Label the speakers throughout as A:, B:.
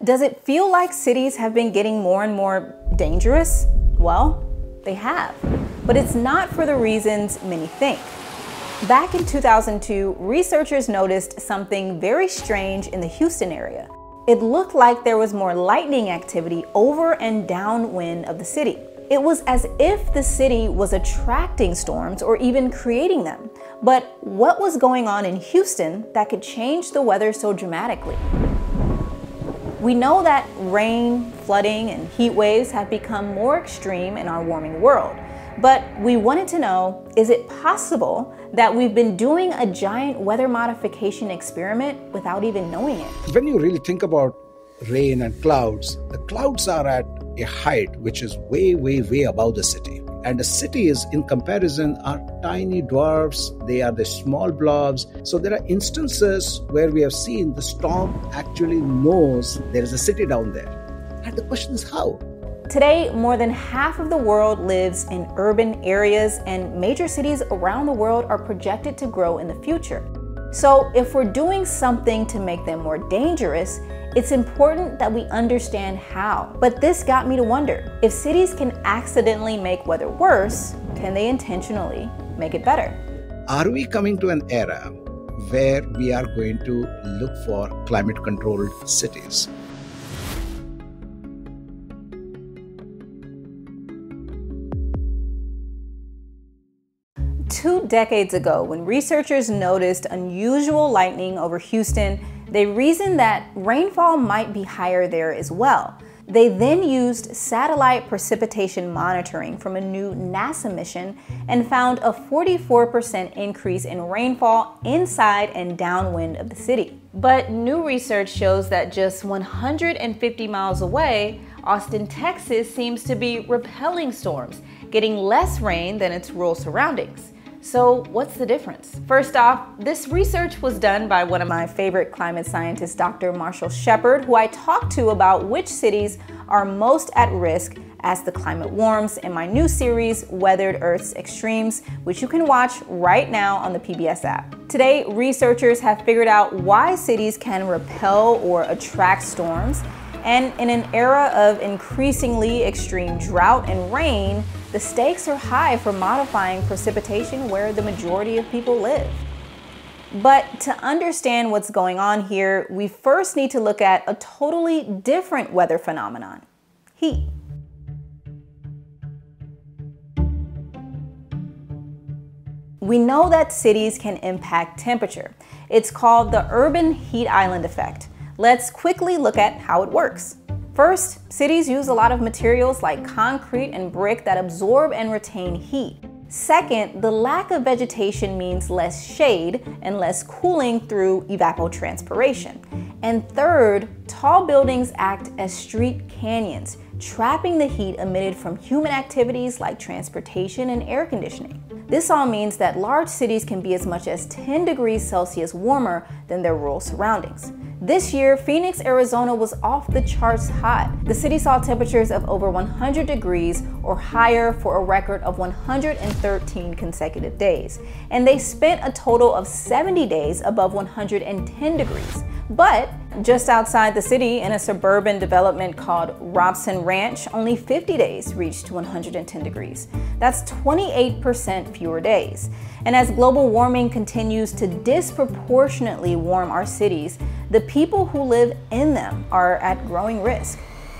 A: Does it feel like cities have been getting more and more dangerous? Well, they have, but it's not for the reasons many think. Back in 2002, researchers noticed something very strange in the Houston area. It looked like there was more lightning activity over and downwind of the city. It was as if the city was attracting storms or even creating them. But what was going on in Houston that could change the weather so dramatically? We know that rain, flooding, and heat waves have become more extreme in our warming world. But we wanted to know, is it possible that we've been doing a giant weather modification experiment without even knowing it?
B: When you really think about rain and clouds, the clouds are at a height which is way, way, way above the city. And the cities, in comparison, are tiny dwarfs. They are the small blobs. So there are instances where we have seen the storm actually knows there is a city down there. And the question is how?
A: Today, more than half of the world lives in urban areas, and major cities around the world are projected to grow in the future. So if we're doing something to make them more dangerous, it's important that we understand how. But this got me to wonder, if cities can accidentally make weather worse, can they intentionally make it better?
B: Are we coming to an era where we are going to look for climate-controlled cities?
A: Two decades ago, when researchers noticed unusual lightning over Houston, they reasoned that rainfall might be higher there as well. They then used satellite precipitation monitoring from a new NASA mission and found a 44% increase in rainfall inside and downwind of the city. But new research shows that just 150 miles away, Austin, Texas seems to be repelling storms, getting less rain than its rural surroundings. So what's the difference? First off, this research was done by one of my favorite climate scientists, Dr. Marshall Shepard, who I talked to about which cities are most at risk as the climate warms in my new series, Weathered Earth's Extremes, which you can watch right now on the PBS app. Today, researchers have figured out why cities can repel or attract storms, and in an era of increasingly extreme drought and rain, the stakes are high for modifying precipitation where the majority of people live. But to understand what's going on here, we first need to look at a totally different weather phenomenon: heat. We know that cities can impact temperature. It's called the urban heat island effect. Let's quickly look at how it works. First, cities use a lot of materials like concrete and brick that absorb and retain heat. Second, the lack of vegetation means less shade and less cooling through evapotranspiration. And third, tall buildings act as street canyons, trapping the heat emitted from human activities like transportation and air conditioning. This all means that large cities can be as much as 10 degrees Celsius warmer than their rural surroundings. This year, Phoenix, Arizona was off the charts hot. The city saw temperatures of over 100 degrees or higher for a record of 113 consecutive days. And they spent a total of 70 days above 110 degrees. But just outside the city, in a suburban development called Robson Ranch, only 50 days reached 110 degrees. That's 28% fewer days. And as global warming continues to disproportionately warm our cities, the people who live in them are at growing risk.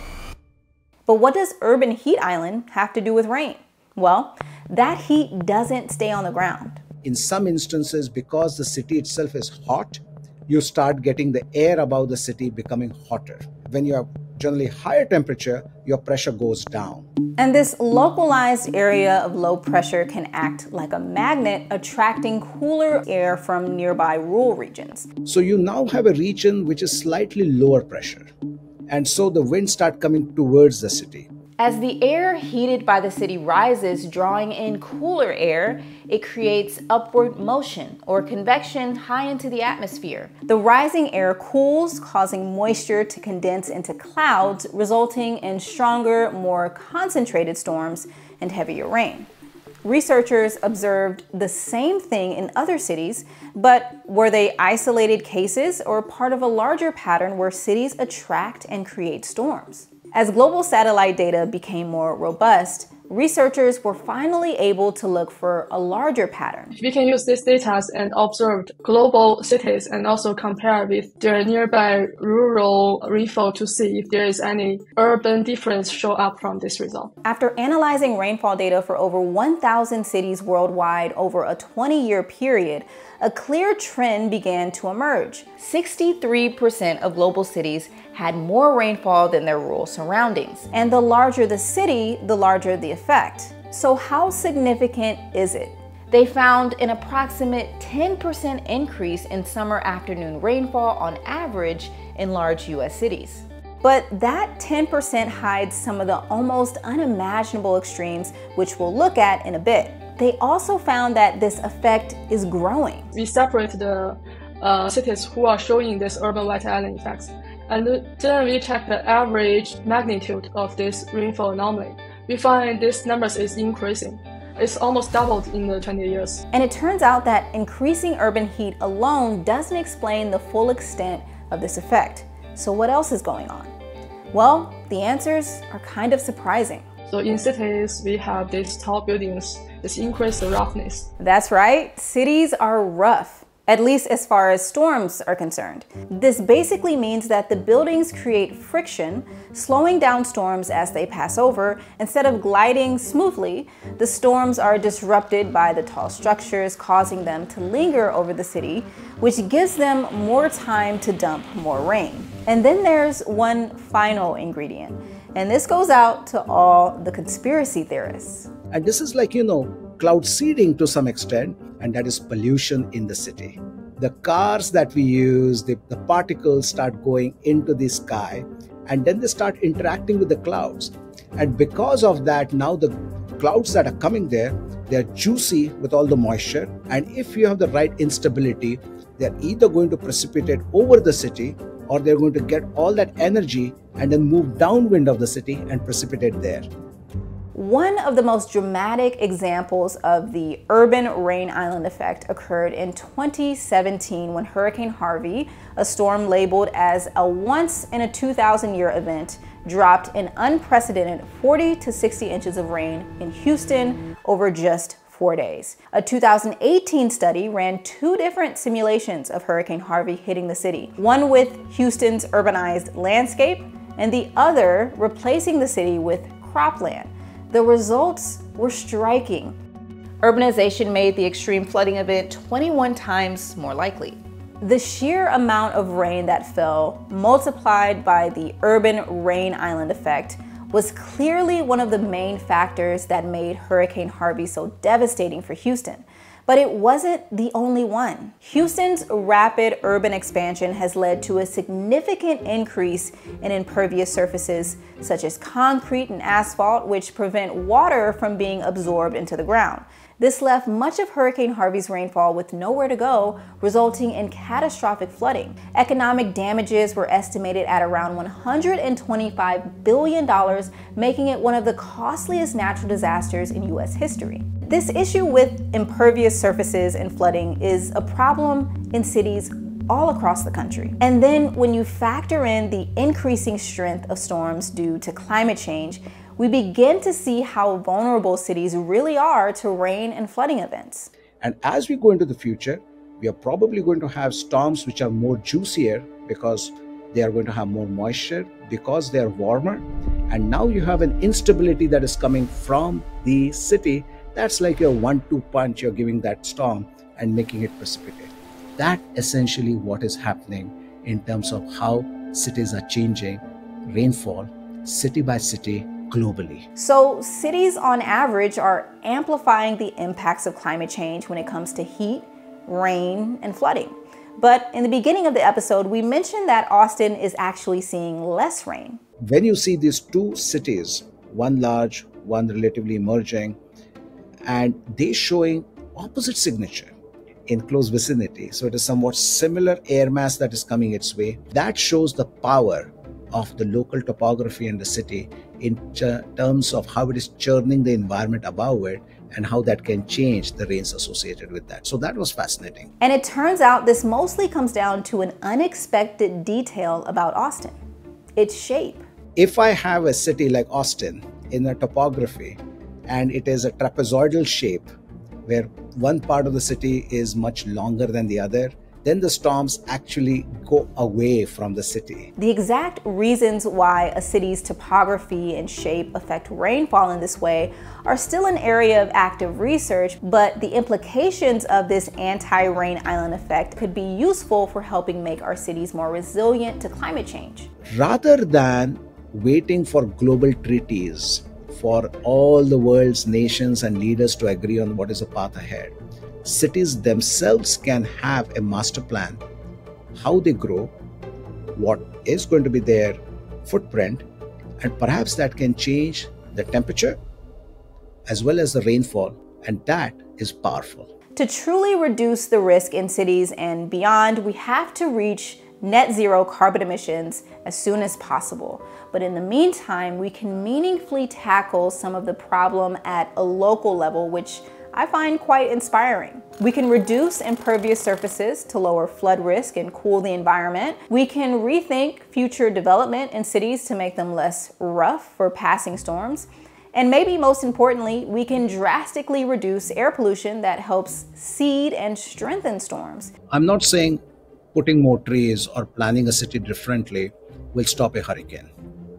A: But what does urban heat island have to do with rain? Well, that heat doesn't stay on the ground.
B: In some instances, because the city itself is hot, you start getting the air above the city becoming hotter. When you have generally higher temperature, your pressure goes down.
A: And this localized area of low pressure can act like a magnet, attracting cooler air from nearby rural regions.
B: So you now have a region which is slightly lower pressure. And so the winds start coming towards the city.
A: As the air heated by the city rises, drawing in cooler air, it creates upward motion or convection high into the atmosphere. The rising air cools, causing moisture to condense into clouds, resulting in stronger, more concentrated storms and heavier rain. Researchers observed the same thing in other cities, but were they isolated cases or part of a larger pattern where cities attract and create storms? As global satellite data became more robust, researchers were finally able to look for a larger pattern.
C: We can use this data and observe global cities and also compare with their nearby rural rainfall to see if there is any urban difference show up from this result.
A: After analyzing rainfall data for over 1,000 cities worldwide over a 20-year period, a clear trend began to emerge. 63% of global cities had more rainfall than their rural surroundings. And the larger the city, the larger the effect. So how significant is it? They found an approximate 10% increase in summer afternoon rainfall on average in large US cities. But that 10% hides some of the almost unimaginable extremes, which we'll look at in a bit. They also found that this effect is growing.
C: We separate the cities who are showing this urban white island effects, and then we check the average magnitude of this rainfall anomaly. We find this numbers is increasing. It's almost doubled in the 20 years.
A: And it turns out that increasing urban heat alone doesn't explain the full extent of this effect. So what else is going on? Well, the answers are kind of surprising.
C: So in cities, we have these tall buildings. This increases the roughness.
A: That's right, cities are rough, at least as far as storms are concerned. This basically means that the buildings create friction, slowing down storms as they pass over. Instead of gliding smoothly, the storms are disrupted by the tall structures, causing them to linger over the city, which gives them more time to dump more rain. And then there's one final ingredient, and this goes out to all the conspiracy theorists.
B: And this is like, cloud seeding to some extent, and that is pollution in the city. The cars that we use, the particles start going into the sky, and then they start interacting with the clouds. And because of that, now the clouds that are coming there, they're juicy with all the moisture. And if you have the right instability, they're either going to precipitate over the city, or they're going to get all that energy and then move downwind of the city and precipitate there.
A: One of the most dramatic examples of the urban rain island effect occurred in 2017 when Hurricane Harvey, a storm labeled as a once-in-a-2,000-year event, dropped an unprecedented 40 to 60 inches of rain in Houston over just 4 days. A 2018 study ran 2 different simulations of Hurricane Harvey hitting the city, one with Houston's urbanized landscape and the other replacing the city with cropland. The results were striking. Urbanization made the extreme flooding event 21 times more likely. The sheer amount of rain that fell, multiplied by the urban rain island effect, was clearly one of the main factors that made Hurricane Harvey so devastating for Houston. But it wasn't the only one. Houston's rapid urban expansion has led to a significant increase in impervious surfaces such as concrete and asphalt, which prevent water from being absorbed into the ground. This left much of Hurricane Harvey's rainfall with nowhere to go, resulting in catastrophic flooding. Economic damages were estimated at around $125 billion, making it one of the costliest natural disasters in US history. This issue with impervious surfaces and flooding is a problem in cities all across the country. And then when you factor in the increasing strength of storms due to climate change, we begin to see how vulnerable cities really are to rain and flooding events.
B: And as we go into the future, we are probably going to have storms which are more juicier because they are going to have more moisture, because they are warmer. And now you have an instability that is coming from the city. That's like your 1-2 punch you're giving that storm and making it precipitate. That's essentially what is happening in terms of how cities are changing rainfall city by city globally.
A: So cities on average are amplifying the impacts of climate change when it comes to heat, rain, and flooding. But in the beginning of the episode, we mentioned that Austin is actually seeing less rain.
B: When you see these 2 cities, one large, one relatively emerging, and they showing opposite signature in close vicinity, so it is somewhat similar air mass that is coming its way, that shows the power of the local topography and the city in terms of how it is churning the environment above it and how that can change the rains associated with that. So that was fascinating.
A: And it turns out this mostly comes down to an unexpected detail about Austin: its shape.
B: If I have a city like Austin in a topography and it is a trapezoidal shape where one part of the city is much longer than the other, then the storms actually go away from the city.
A: The exact reasons why a city's topography and shape affect rainfall in this way are still an area of active research, but the implications of this anti-rain island effect could be useful for helping make our cities more resilient to climate change.
B: Rather than waiting for global treaties for all the world's nations and leaders to agree on what is the path ahead, cities themselves can have a master plan, how they grow, what is going to be their footprint, and perhaps that can change the temperature as well as the rainfall, and that is powerful.
A: To truly reduce the risk in cities and beyond, we have to reach net zero carbon emissions as soon as possible. But in the meantime, we can meaningfully tackle some of the problem at a local level, which I find quite inspiring. We can reduce impervious surfaces to lower flood risk and cool the environment. We can rethink future development in cities to make them less rough for passing storms. And maybe most importantly, we can drastically reduce air pollution that helps seed and strengthen storms.
B: I'm not saying putting more trees or planning a city differently will stop a hurricane.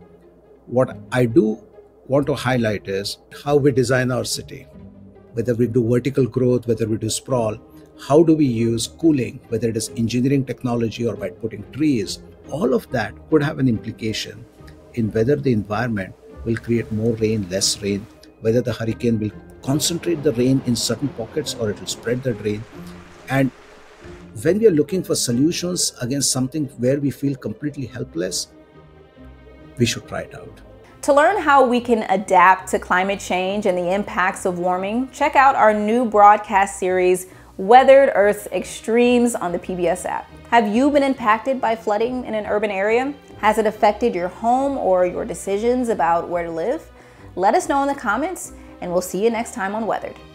B: What I do want to highlight is how we design our city. Whether we do vertical growth, whether we do sprawl, how do we use cooling, whether it is engineering technology or by putting trees, all of that could have an implication in whether the environment will create more rain, less rain, whether the hurricane will concentrate the rain in certain pockets or it will spread the rain. And when we are looking for solutions against something where we feel completely helpless, we should try it out.
A: To learn how we can adapt to climate change and the impacts of warming, check out our new broadcast series, Weathered Earth's Extremes, on the PBS app. Have you been impacted by flooding in an urban area? Has it affected your home or your decisions about where to live? Let us know in the comments, and we'll see you next time on Weathered.